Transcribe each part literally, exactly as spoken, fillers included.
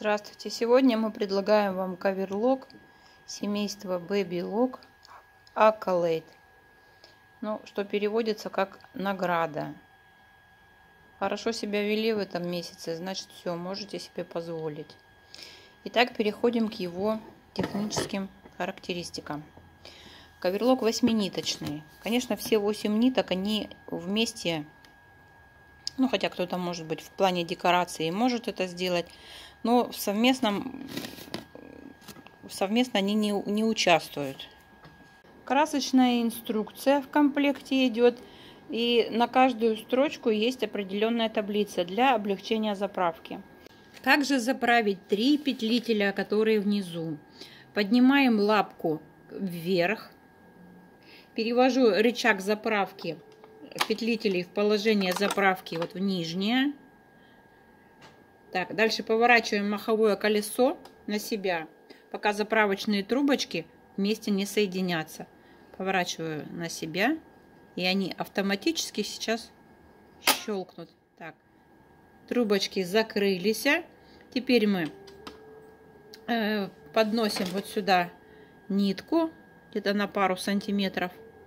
Здравствуйте! Сегодня мы предлагаем вам каверлок семейства Babylog Accolade, ну, что переводится как награда. Хорошо себя вели в этом месяце, значит все, можете себе позволить. Итак, переходим к его техническим характеристикам. Каверлок восьминиточный. Конечно, все восемь ниток, они вместе, ну, хотя кто-то, может быть, в плане декорации может это сделать, но в совместном, совместно они не, не участвуют. Красочная инструкция в комплекте идет, и на каждую строчку есть определенная таблица для облегчения заправки. Как же заправить три петлителя, которые внизу? Поднимаем лапку вверх, перевожу рычаг заправки петлителей в положение заправки вот в нижнее. Так, дальше поворачиваем маховое колесо на себя, пока заправочные трубочки вместе не соединятся. Поворачиваю на себя, и они автоматически сейчас щелкнут. Так, трубочки закрылись. Теперь мы э, подносим вот сюда нитку, где-то на пару сантиметров.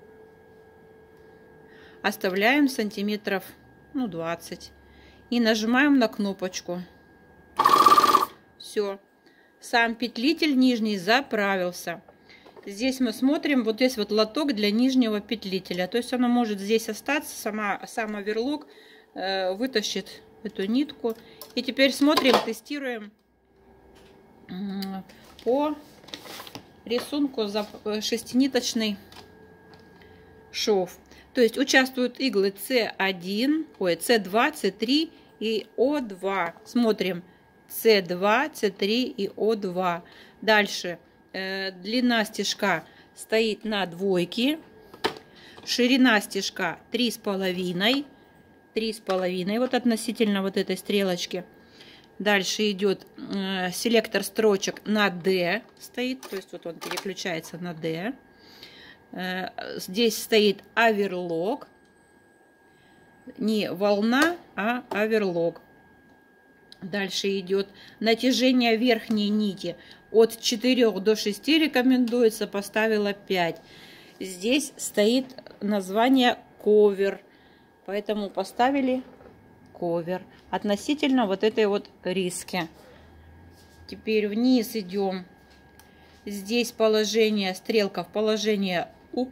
Оставляем сантиметров, ну, двадцать. И нажимаем на кнопочку. Все. Сам петлитель нижний заправился. Здесь мы смотрим, вот здесь вот лоток для нижнего петлителя. То есть оно может здесь остаться, сама, сам оверлок э, вытащит эту нитку. И теперь смотрим, тестируем э, по рисунку за шестиниточный шов. То есть участвуют иглы С один, ой, С два, С три и О два. Смотрим С два, С три и О два. Дальше э, длина стежка стоит на двойке, ширина стежка три с половиной, три с половиной, вот относительно вот этой стрелочки. Дальше идет э, селектор строчек на D стоит, то есть вот он переключается на D. Здесь стоит оверлок, не волна, а оверлок. Дальше идет натяжение верхней нити от четырёх до шести рекомендуется, поставила пять. Здесь стоит название ковер, поэтому поставили ковер относительно вот этой вот риски. Теперь вниз идем. Здесь положение, стрелка в положение up.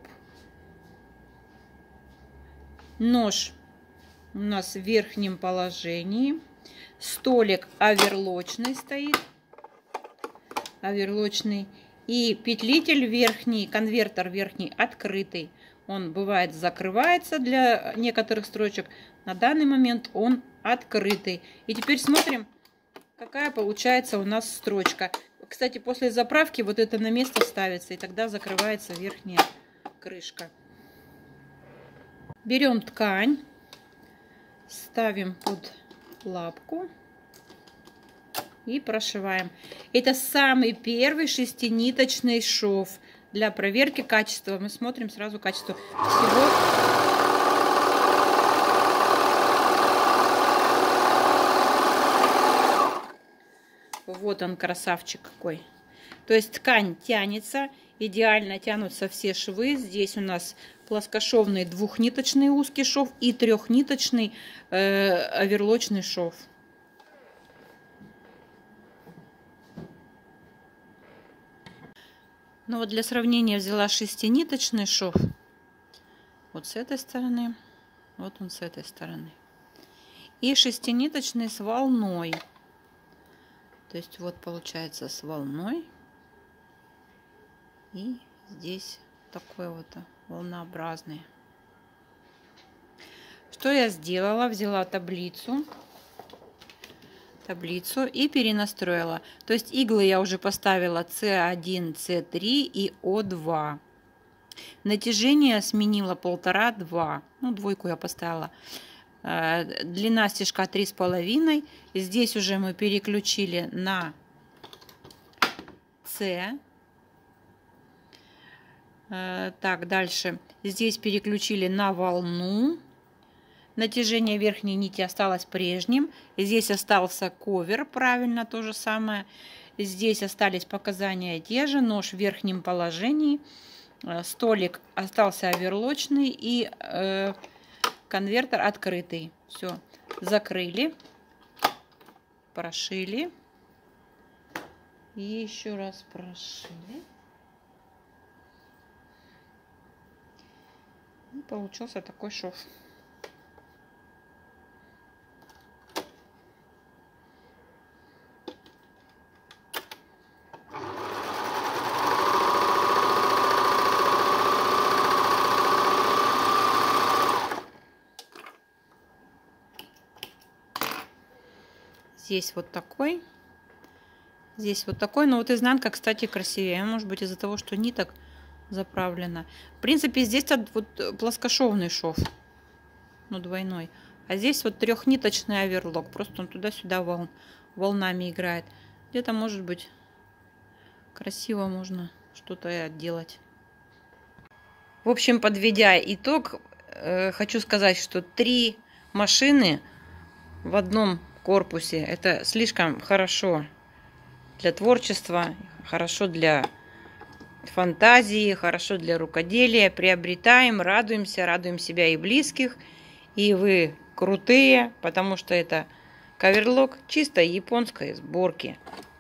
Нож у нас в верхнем положении. Столик оверлочный стоит. Оверлочный. И петлитель верхний, конвертер верхний открытый. Он бывает закрывается для некоторых строчек. На данный момент он открытый. И теперь смотрим, какая получается у нас строчка. Кстати, после заправки вот это на место ставится, и тогда закрывается верхняя крышка. Берем ткань, ставим под лапку и прошиваем. Это самый первый шестиниточный шов. Для проверки качества мы смотрим сразу качество всего. Вот он, красавчик какой. То есть ткань тянется, идеально тянутся все швы. Здесь у нас плоскошовный двухниточный узкий шов и трехниточный э, оверлочный шов. Ну вот для сравнения взяла шестиниточный шов. Вот с этой стороны, вот он с этой стороны. И шестиниточный с волной. То есть вот получается с волной. И здесь такой вот волнообразный. Что я сделала? Взяла таблицу. Таблицу и перенастроила. То есть иглы я уже поставила С один, С три и О два. Натяжение сменила полтора-два. Ну, двойку я поставила. Длина стежка три с половиной. Здесь уже мы переключили на С. Так, дальше. Здесь переключили на волну. Натяжение верхней нити осталось прежним. Здесь остался ковер, правильно, то же самое. Здесь остались показания те же. Нож в верхнем положении. Столик остался оверлочный. И э, конвертер открытый. Все, закрыли. Прошили. И еще раз прошили. И получился такой шов. Здесь вот такой. Здесь вот такой. Но вот изнанка, кстати, красивее. Может быть, из-за того, что ниток заправлена. В принципе, здесь вот плоскошовный шов. Ну, двойной. А здесь вот трехниточный оверлок. Просто он туда-сюда волн, волнами играет. Где-то, может быть, красиво можно что-то и отделать. В общем, подведя итог, э, хочу сказать, что три машины в одном корпусе — это слишком хорошо для творчества, хорошо для фантазии, хорошо для рукоделия. Приобретаем, радуемся, радуем себя и близких. И вы крутые, потому что это каверлок чисто японской сборки.